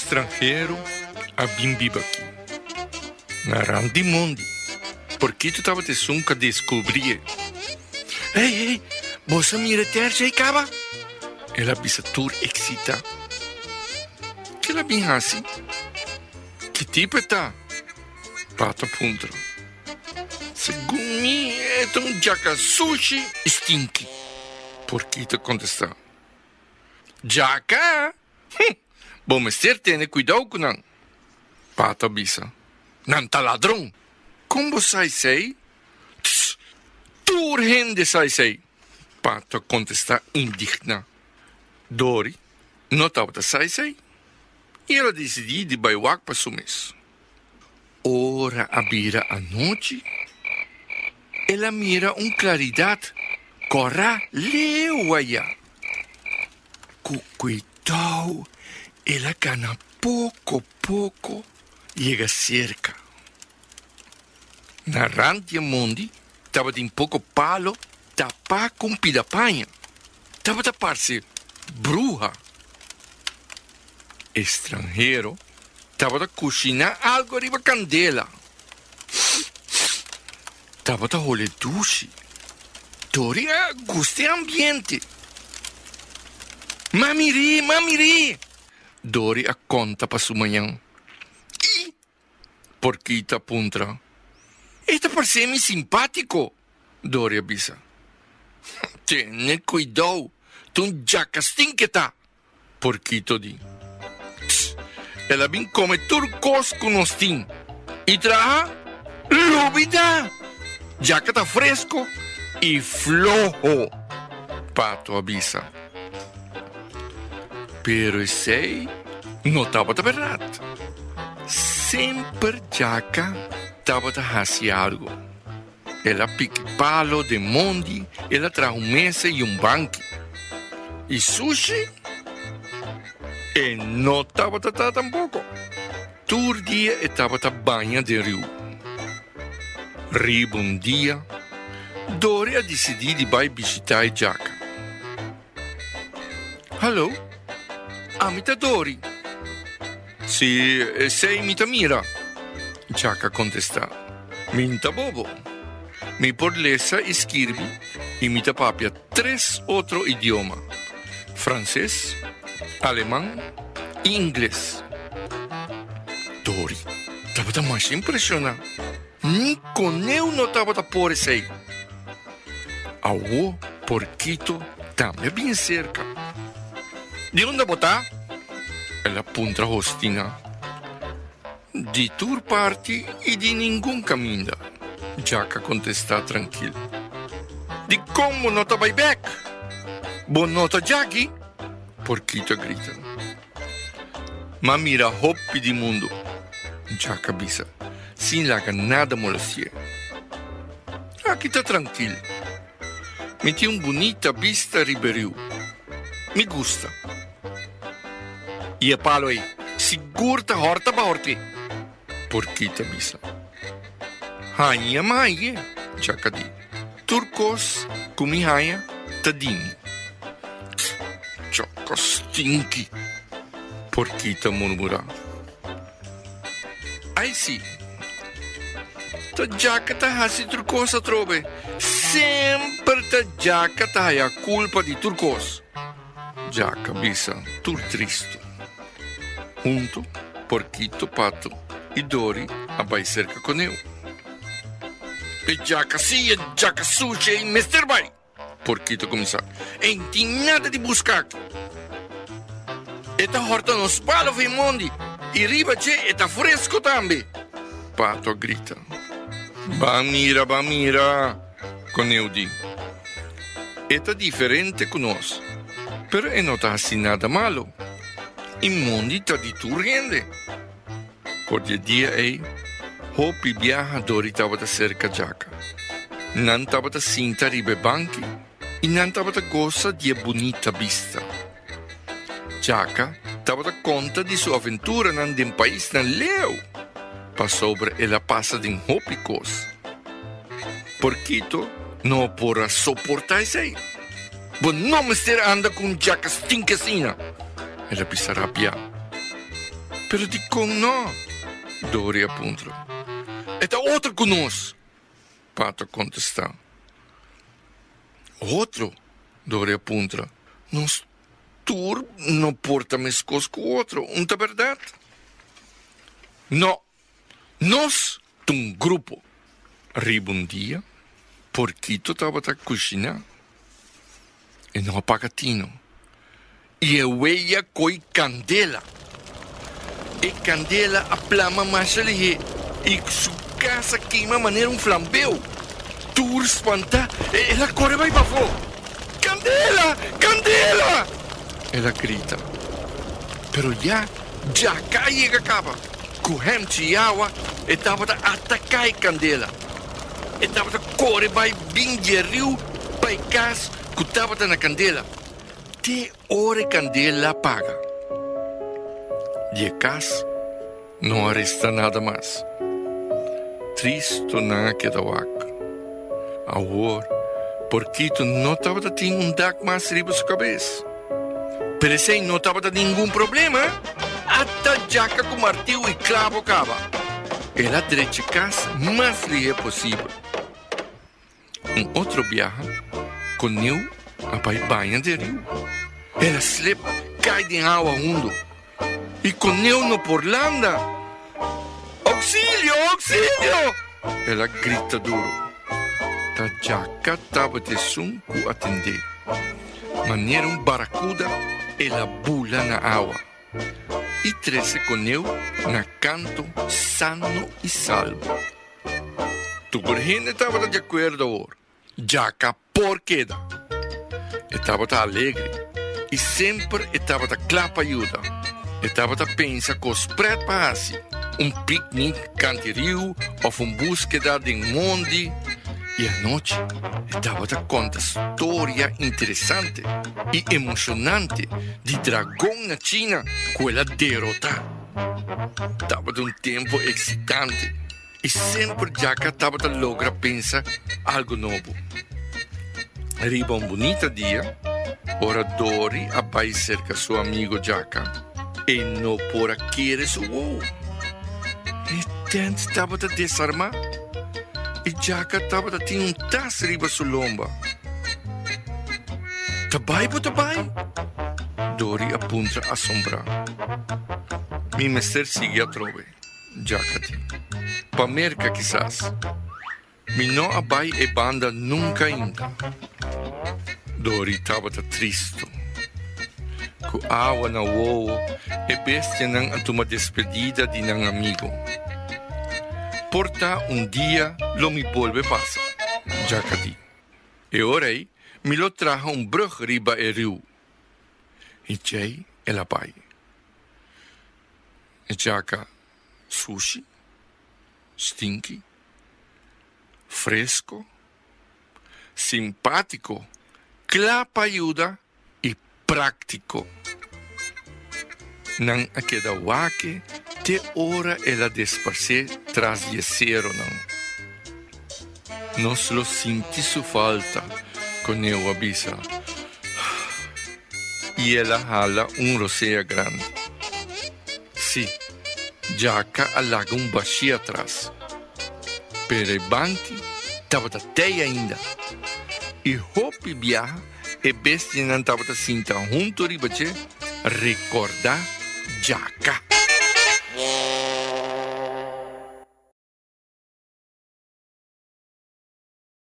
estrangeiro a bimbiba aqui. Na randi mundi. Porque tu tava te sunca descobrir. Ei, você mira terja e caba? Ela bisa tur excita. Que ela bem assim? Que tipo tá? Pato puntra. Segundo mim, é um jaca sushi stinky. Porque tu contesta. Jaca? Bom, mas tem cuidado com não. Pato bisa. Não tá ladrão. Como sei? Tur rende sei. Pato contesta indigna. Dori não estava sei. E ela decidiu de baiuac para sumes. Ora a bira a noite, ela mira claridade. Corra leuaia. Cuidado, ela cana pouco chega cerca. Na rantia mundi, estava de pouco palo, tapar com pidapanha. Estava a tapar-se bruja. Estrangeiro, estava a cozinhar algo riba candela. Estava a olhar duche. Dori gostei ambiente. Mamiri. Dori a conta para sua manhã. Porquita puntra. Esta parece-me simpático. Dori avisa. Tene cuidado. Tu já castinqueta. Porquito di. Ela vem come turcos com ostim. E traja lúbida. Já que tá fresco e flojo. Pato avisa. Pero sei não estava a verdade. Sempre jaca estava a fazer algo. Ela pique palo de mondi, ela traz mesa e banco. E sushi? E não estava a tampouco. Todo dia estava a banha de rio. Riba dia, Dori decidiu de vai visitar Jaca. Alô? Amita Dori? Se sei mita mira. Jaca contesta. Minta bobo. Mi porlesa escreve e mita papia 3 outro idioma. Francês, alemão e inglês. Dori estava mais impressionada. Nem com eu não estava a pôr sei. Ao porquito também bem cerca. De onde botar? Ela punta hostina. De tur parte e de nenhum caminho. Jaca contesta tranquilo. De como não tá back? Boa nota, Jackie? Porquito grita. Ma mira hoppi di mundo. Jaca bisa. Sem laga nada molestia. Aqui tá tranquilo. Me tem bonita vista Riberiu. Me gusta. E a palo aí. Segura horta ba horti. Porquita bisa. Hanha maie. Jaca di. Turcos kumi hanha tadini. Jaca stinky. Porquita murmura. Aí sim. Ta jaca ta hasi turcos a trove. Sempre ta jaca ta a culpa di turcos. Jaca bisa tur tristo. Junto, porquito, pato e Dori abai cerca con eu. E jaca sim, e jaca sushi e Mr. Bai. Porquito começar. E não tem nada de buscar. E ta horta nos palos e mondi. E riba c'è e ta fresco também. Pato grita. Bamira, con eu di. E ta diferente con nos. Pero e non ta assim nada malo. E mondi ta di tu rende. Por dia ei, hopi viaja Dori tava ta cerca jaca. Nan tava ta sinta ribe banchi. E nan tava ta goza di bonita vista. Jaca tava ta conta di sua avventura nan den país nan leu. Pa sobre ela passa den hopi cos. Porquito não porra suportar isso aí. Bom, não me anda com jaca stinkesina. Ela pisará piar. Pero di con no, Dori apunta. E da outro conosco, Pato contesta. Outro, Dori apunta. Nos tur não porta mescos com outro, não é verdade? Não, nós, um grupo, arriba um dia, Porquito estava a cozinhar, e não apagatino, e eu ia com candela, e candela a plama mais ali, e sua casa queima maneira flambeu, tur espanta, e ela corre vai para fora, candela, candela! Ela grita. Pero já cai e acaba. Correm de água e estava a atacar a candela. E estava a correr para bem de rio, para casa, que estava na candela. Até hora a candela apaga. De casa, não resta nada mais. Triste não queda vaca. Agora, Porquito não estava a ter dac mais riba sua cabeça. Pero esse não estava a nenhum problema. Até jaca com martelo e clavo cava. Ela direita casa mais lhe é possível. Outro viaja, com eu a banha de rio. Ela slip, cai de água fundo. E com eu no porlanda. Auxílio, auxílio! Ela grita duro. A jaca estava de sunco a atender. Maneira baracuda, ela bula na água. E trece com eu na canto sano e salvo. Tu corrente estava de acordo agora. Jaca por queda. Estava alegre. E sempre estava a clapa ajuda. Estava a pensar com os pretos para assim. Piquenique, canterio, ou búsqueda de monte. E à noite, estava a contar história interessante e emocionante de dragão na China com ela derrotar. Estava de tempo excitante e sempre Jaca estava a lograr pensar algo novo. Arriba bonito dia, ora Dori vai cerca seu amigo Jaca e não por querer seu uou. E tanto estava a desarmar. E Jaca estava a ter taça riba sua lomba. Tabai po tabai? Dori apunta assombrar. Mi mestre sigue a trove. Jaca ti. Pa merca quizás. Mi não abai e banda nunca ainda. Dori estava triste. Com água na uovo e bestia não a uma despedida de um amigo. Porta dia lo mi volve passa, Jaca di. E ora mi lo traja brug riba e rio. E jay e la pai. E Jaca, sushi, stinky, fresco, simpático, clapa ajuda e prático. Não a queda wake, te ora ela despace tras de cero não. Nos lo senti su falta, com eu avisa. E ela hala rosea grande. Sì, Jaca alaga baixi atrás. Per i banchi estava até ainda. E Hopi viaja e bestia não estava cinta junto ribache recordar Jaca.